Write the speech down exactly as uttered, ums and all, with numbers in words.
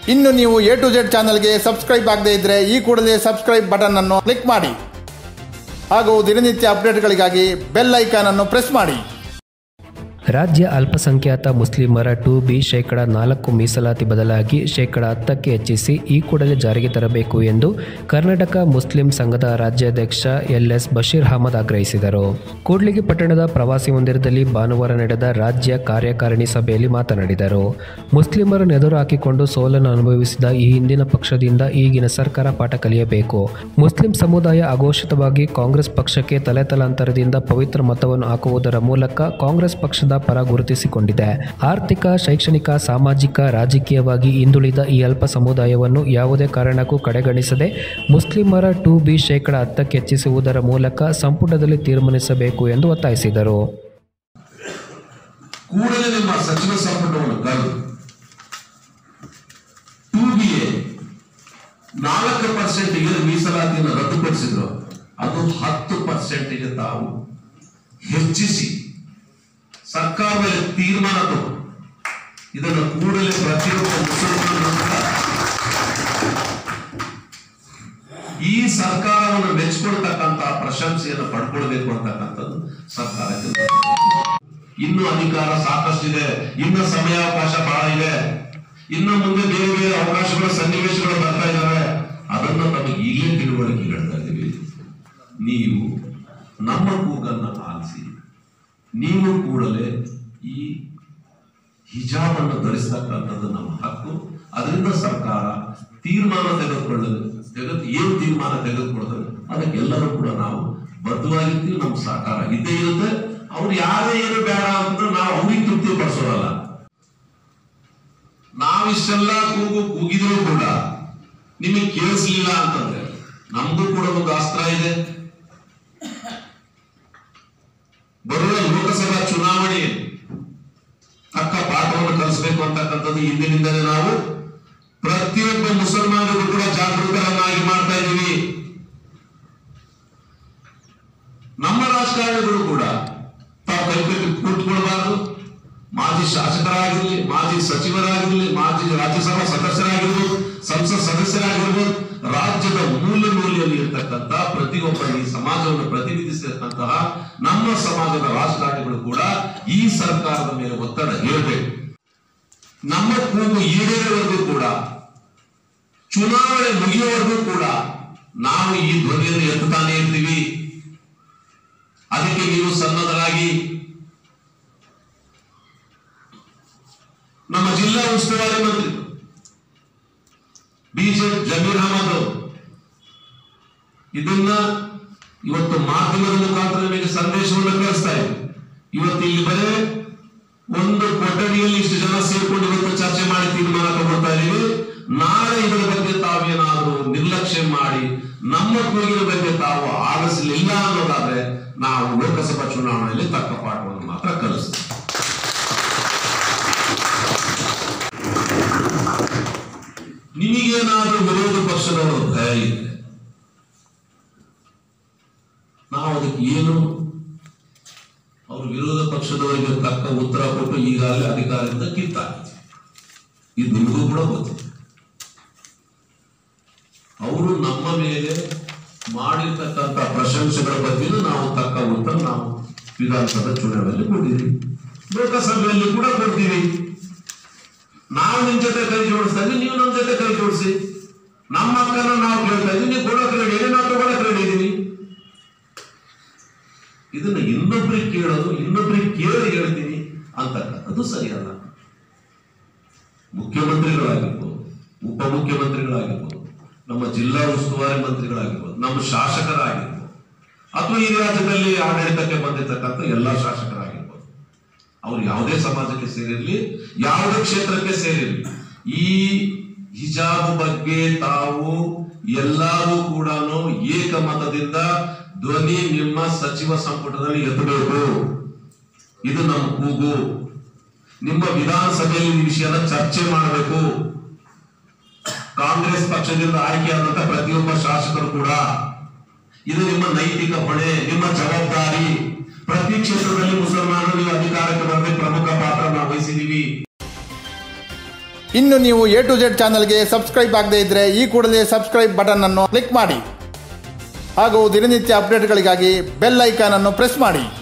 ಇನ್ನು ನೀವು A to Z ಚಾನಲ್ಗೆ ಸಬ್ಸ್ಕ್ರೈಬ್ ಆಗದೇ ಇದ್ದರೆ ಈ ಕೂಡಲೇ ಸಬ್ಸ್ಕ್ರೈಬ್ ಬಟನ್ ಅನ್ನು ಕ್ಲಿಕ್ ಮಾಡಿ ಹಾಗೂ ದಿನನಿತ್ಯ ಅಪ್ಡೇಟ್ಗಳಿಗಾಗಿ ಬೆಲ್ ಐಕಾನ್ ಅನ್ನು ಪ್ರೆಸ್ ಮಾಡಿ. ರಾಜ್ಯ ಅಲ್ಪಸಂಖ್ಯಾತ ಮುಸ್ಲಿಮರ ಟು ಬಿ ಶೇಕಡ ನಾಲ್ಕು ಮೀಸಲಾತಿ ಬದಲಾಗಿ ಶೇಕಡ ಹತ್ತಕ್ಕೆ ಹೆಚ್ಚಿಸಿ ಈ ಕೂಡಲೇ ಜಾರಿಗೆ ತರಬೇಕು ಎಂದು ಕರ್ನಾಟಕ ಮುಸ್ಲಿಂ ಸಂಘದ ರಾಜ್ಯಾಧ್ಯಕ್ಷ ಎಲ್ ಎಸ್ ಬಶೀರ್ ಅಹಮದ್ ಆಗ್ರಹಿಸಿದರು. ಕೂಡ್ಲಿಗಿ ಪಟ್ಟಣದ ಪ್ರವಾಸಿ ಮಂದಿರದಲ್ಲಿ ಭಾನುವಾರ ನಡೆದ ರಾಜ್ಯ ಕಾರ್ಯಕಾರಿಣಿ ಸಭೆಯಲ್ಲಿ ಮಾತನಾಡಿದರು. ಮುಸ್ಲಿಮರನ್ನು ಎದುರು ಹಾಕಿಕೊಂಡು ಸೋಲನ್ನು ಅನುಭವಿಸಿದ ಈ ಹಿಂದಿನ ಪಕ್ಷದಿಂದ ಈಗಿನ ಸರ್ಕಾರ ಪಾಠ ಕಲಿಯಬೇಕು. ಮುಸ್ಲಿಂ ಸಮುದಾಯ ಅಘೋಷಿತವಾಗಿ ಕಾಂಗ್ರೆಸ್ ಪಕ್ಷಕ್ಕೆ ತಲೆತಲಾಂತರದಿಂದ ಪವಿತ್ರ ಮತವನ್ನು ಹಾಕುವುದರ ಮೂಲಕ ಕಾಂಗ್ರೆಸ್ ಪಕ್ಷದ ಪರ ಗುರುತಿಸಿಕೊಂಡಿದೆ. ಆರ್ಥಿಕ, ಶೈಕ್ಷಣಿಕ, ಸಾಮಾಜಿಕ, ರಾಜಕೀಯವಾಗಿ ಹಿಂದುಳಿದ ಈ ಅಲ್ಪ ಸಮುದಾಯವನ್ನು ಯಾವುದೇ ಕಾರಣಕ್ಕೂ ಕಡೆಗಣಿಸದೆ ಮುಸ್ಲಿಮರ ಟು ಬಿ ಶೇಕಡ ಹತ್ತಕ್ಕೆ ಹೆಚ್ಚಿಸುವುದರ ಮೂಲಕ ಸಂಪುಟದಲ್ಲಿ ತೀರ್ಮಾನಿಸಬೇಕು ಎಂದು ಒತ್ತಾಯಿಸಿದರು. ಕೂಡಲೇ ನಿಮ್ಮ ಸಚಿವ ಸಂಪುಟವನ್ನು ಕರೆದು ಟು ಬಿ ನಾಲ್ಕು ಪರ್ಸೆಂಟ್ಗೆ ಮೀಸಲಾತಿಯನ್ನು ರದ್ದುಪಡಿಸಿದ್ರು, ಅದು ಹತ್ತು ಪರ್ಸೆಂಟ್ಗೆ ತಾವು ಹೆಚ್ಚಿಸಿ ಸರ್ಕಾರದಲ್ಲಿ ತೀರ್ಮಾನ ತಗೊಂಡು ಇದನ್ನು ಕೂಡಲೇ ಪ್ರತಿಯೊಬ್ಬ ಮುಸಲ್ಮಾನರು ಈ ಸರ್ಕಾರವನ್ನು ಮೆಚ್ಚಿಕೊಳ್ತಕ್ಕಂತಹ ಪ್ರಶಂಸೆಯನ್ನು ಪಡ್ಕೊಳ್ಬೇಕು ಅಂತಕ್ಕಂಥದ್ದು ಸರ್ಕಾರಕ್ಕೆ. ಇನ್ನು ಅಧಿಕಾರ ಸಾಕಷ್ಟಿದೆ, ಇನ್ನು ಸಮಯಾವಕಾಶ ಬಹಳ ಇದೆ, ಇನ್ನು ಮುಂದೆ ಬೇರೆ ಬೇರೆ ಅವಕಾಶಗಳ ಸನ್ನಿವೇಶಗಳು ಬರ್ತಾ ಇದ್ದಾವೆ. ಅದನ್ನು ನಮಗೆ ಈಗಲೇ ತಿಳುವಳಿಕೆ ಹೇಳ್ತಾ ಇದ್ದೀವಿ. ನೀವು ನಮ್ಮ ಕೂಗನ್ನು ಆಲಿಸಿ ನೀವು ಕೂಡಲೇ ಈ ಹಿಜಾಬನ್ನು ಧರಿಸತಕ್ಕಂಥದ್ದು ನಮ್ಮ ಹಕ್ಕು. ಅದರಿಂದ ಸರ್ಕಾರ ತೀರ್ಮಾನ ತೆಗೆದುಕೊಳ್ಳಲು ತೆಗೆದು ಏನು ತೀರ್ಮಾನ ತೆಗೆದುಕೊಳ್ಳೋದು ಅದಕ್ಕೆಲ್ಲರೂ ಕೂಡ ನಾವು ಬದ್ಧವಾಗಿರ್ತೀವಿ. ನಮ್ಮ ಸಹಕಾರ ಇದ್ದೇ ಇರುತ್ತೆ. ಅವ್ರು ಯಾರೇ ಏನು ಬೇಡ ಅಂತ ನಾವು ಅವ್ರಿಗೆ ತೃಪ್ತಿ ಪಡಿಸೋದಲ್ಲ. ನಾವಿಷ್ಟೆಲ್ಲ ಕೂಗು ಕೂಗಿದ್ರು ಕೂಡ ನಿಮಗೆ ಕೇಳಿಸ್ಲಿಲ್ಲ ಅಂತಂದ್ರೆ ನಮ್ದು ಕೂಡ ಒಂದು ಅಸ್ತ್ರ ಇದೆ. ಬರುವ ಲೋಕಸಭಾ ಚುನಾವಣೆ ತಕ್ಕ ಪಾಠವನ್ನು ಕಲಿಸಬೇಕು ಅಂತಕ್ಕಂಥದ್ದು ಇಂದಿನಿಂದಲೇ ನಾವು ಪ್ರತಿಯೊಬ್ಬ ಮುಸಲ್ಮಾನರು ಕೂಡ ಜಾಗೃತರನ್ನಾಗಿ ಮಾಡ್ತಾ ಇದ್ದೀವಿ. ನಮ್ಮ ರಾಜಕಾರಣಿಗಳು ಕೂಡ ತಾವು ಕೈಕಟ್ಟಿ ಕೂತ್ಕೊಳ್ಬಾರ್ದು. ಮಾಜಿ ಶಾಸಕರಾಗಿರ್ಲಿ, ಮಾಜಿ ಸಚಿವರಾಗಿರ್ಲಿ, ಮಾಜಿ ರಾಜ್ಯಸಭಾ ಸದಸ್ಯರಾಗಿರ್ಬೋದು, ಸಂಸತ್ ಸದಸ್ಯರಾಗಿರ್ಬೋದು, ರಾಜ್ಯದ ಮೂಲೆ ಮೂಲೆಯಲ್ಲಿ ಇರತಕ್ಕಂತಹ ಪ್ರತಿಯೊಬ್ಬ ಈ ಸಮಾಜವನ್ನು ಪ್ರತಿನಿಧಿಸಿರ್ತಕ್ಕಂತಹ ನಮ್ಮ ಸಮಾಜದ ರಾಜಕಾರಣಿಗಳು ಕೂಡ ಈ ಸರ್ಕಾರದ ಮೇಲೆ ಒತ್ತಡ ಹೇರಬೇಕು. ನಮ್ಮ ಕೂಗು ಈಡೇರುವವರೆಗೂ ಕೂಡ, ಚುನಾವಣೆ ಮುಗಿಯುವವರೆಗೂ ಕೂಡ ನಾವು ಈ ಧ್ವನಿಯನ್ನು ಎತ್ತುತ್ತಾನೆ ಇರ್ತೀವಿ. ಅದಕ್ಕೆ ನೀವು ಸನ್ನದ್ಧರಾಗಿ ನಮ್ಮ ಜಿಲ್ಲಾ ಉಸ್ತುವಾರಿ ಮಂತ್ರಿ ಬಿಜೆಪಿ ಜಮೀರ್ ಅಹಮದ್ ಇದನ್ನ ಇವತ್ತು ಮಾಧ್ಯಮದ ಮುಖಾಂತರ ನಿಮಗೆ ಸಂದೇಶವನ್ನು ಕಳಿಸ್ತಾ ಇದೆ. ಇವತ್ತು ಇಲ್ಲಿ ಬರೇ ಒಂದು ಕೊಠಡಿಯಲ್ಲಿ ಇಷ್ಟು ಜನ ಸೇರ್ಕೊಂಡು ಇವತ್ತು ಚರ್ಚೆ ಮಾಡಿ ತೀರ್ಮಾನ ತಗೊಳ್ತಾ ಇದೀವಿ. ನಾಳೆ ಇದರ ಬಗ್ಗೆ ತಾವೇನಾದರೂ ನಿರ್ಲಕ್ಷ್ಯ ಮಾಡಿ ನಮ್ಮ ಕೂಗಿನ ಬಗ್ಗೆ ತಾವು ಆಲಿಸಲಿಲ್ಲ ಅನ್ನೋದಾದ್ರೆ ನಾವು ಲೋಕಸಭಾ ಚುನಾವಣೆಯಲ್ಲಿ ತಕ್ಕ ಪಾಠವನ್ನು ಮಾತ್ರ ಕಲಿಸ್ತೀವಿ. ನಿಮಗೇನಾದ್ರೂ ವಿರೋಧ ಪಕ್ಷದವರು ಭಯ ಇದೆ, ನಾವು ಅದಕ್ಕೆ ಏನು ಅವರು ವಿರೋಧ ಪಕ್ಷದವರಿಗೆ ತಕ್ಕ ಉತ್ತರ ಕೊಟ್ಟು ಈಗಾಗಲೇ ಅಧಿಕಾರದಿಂದ ಕಿತ್ತಾಕಿದೆ. ಇದು ನಿಮಗೂ ಕೂಡ ಗೊತ್ತಿದೆ. ಅವರು ನಮ್ಮ ಮೇಲೆ ಮಾಡಿರ್ತಕ್ಕಂಥ ಪ್ರಶಂಸೆಗಳ ಬಗ್ಗೆ ನಾವು ತಕ್ಕ ಉತ್ತರ ನಾವು ವಿಧಾನಸಭಾ ಚುನಾವಣೆಯಲ್ಲಿ ಕೊಟ್ಟಿದ್ದೀವಿ, ಲೋಕಸಭೆಯಲ್ಲಿ ಕೂಡ ಕೊಡ್ತೀವಿ. ನಾವು ನಿಮ್ ಜೊತೆ ಕೈ ಜೋಡಿಸ್ತಾ ಇದ್ದೀವಿ, ನೀವು ನಮ್ಮ ಜೊತೆ ಕೈ ಜೋಡಿಸಿ. ನಮ್ಮ ಹಕ್ಕನ್ನ ನಾವು ಕೇಳ್ತಾ ಇದ್ದೀವಿ, ನೀವು ಕೊಡೋಕೆ ರೆಡಿ, ನಾವು ತಗೊಳಕ್ ರೆಡಿ ಇದ್ದೀವಿ. ಇದನ್ನ ಇನ್ನೊಬ್ರಿಗೆ ಕೇಳೋದು, ಇನ್ನೊಬ್ರಿಗೆ ಕೇಳಿ ಹೇಳ್ತೀನಿ ಅಂತಕ್ಕಂಥದ್ದು ಸರಿಯಲ್ಲ. ಮುಖ್ಯಮಂತ್ರಿಗಳಾಗಿರ್ಬೋದು, ಉಪಮುಖ್ಯಮಂತ್ರಿಗಳಾಗಿರ್ಬೋದು, ನಮ್ಮ ಜಿಲ್ಲಾ ಉಸ್ತುವಾರಿ ಮಂತ್ರಿಗಳಾಗಿರ್ಬೋದು, ನಮ್ಮ ಶಾಸಕರಾಗಿರ್ಬೋದು, ಅಥವಾ ಈ ರಾಜ್ಯದಲ್ಲಿ ಆಡಳಿತಕ್ಕೆ ಬಂದಿರತಕ್ಕಂಥ ಎಲ್ಲಾ ಶಾಸಕರಾಗಿರ್ಬೋದು, ಅವ್ರು ಯಾವುದೇ ಸಮಾಜಕ್ಕೆ ಸೇರಿರ್ಲಿ, ಯಾವುದೇ ಕ್ಷೇತ್ರಕ್ಕೆ ಸೇರಿರ್ಲಿ, ಈ ಹಿಜಾಬ್ ಬಗ್ಗೆ ತಾವು ಎಲ್ಲರೂ ಕೂಡ ಏಕಮತದಿಂದ ಧ್ವನಿ ನಿಮ್ಮ ಸಚಿವ ಸಂಪುಟದಲ್ಲಿ ಎತ್ತಬೇಕು. ಇದು ನಮ್ಮ ಕೂಗು. ನಿಮ್ಮ ವಿಧಾನಸಭೆಯಲ್ಲಿ ಈ ವಿಷಯನ ಚರ್ಚೆ ಮಾಡಬೇಕು. ಕಾಂಗ್ರೆಸ್ ಪಕ್ಷದಿಂದ ಆಯ್ಕೆಯಾದಂತಹ ಪ್ರತಿಯೊಬ್ಬ ಶಾಸಕರು ಕೂಡ ಇದು ನಿಮ್ಮ ನೈತಿಕ ಹೊಣೆ, ನಿಮ್ಮ ಜವಾಬ್ದಾರಿ. ಪ್ರತಿ ಕ್ಷೇತ್ರದಲ್ಲಿ ಮುಸಲ್ಮಾನರು ನೀವು ಅಧಿಕಾರಕ್ಕೆ ಬರದೆ ಪ್ರಮುಖ ಪಾತ್ರ ನಾವು ವಹಿಸಿದ್ದೀವಿ. ಇನ್ನು ನೀವು ಎ ಟು ಜೆಡ್ ಚಾನಲ್ಗೆ ಸಬ್ಸ್ಕ್ರೈಬ್ ಆಗದೇ ಇದ್ರೆ ಈ ಕೂಡಲೇ ಸಬ್ಸ್ಕ್ರೈಬ್ ಬಟನ್ ಅನ್ನು ಕ್ಲಿಕ್ ಮಾಡಿ ಹಾಗೂ ದಿನನಿತ್ಯ ಅಪ್ಡೇಟ್ಗಳಿಗಾಗಿ ಬೆಲ್ ಐಕಾನ್ ಅನ್ನು ಪ್ರೆಸ್ ಮಾಡಿ.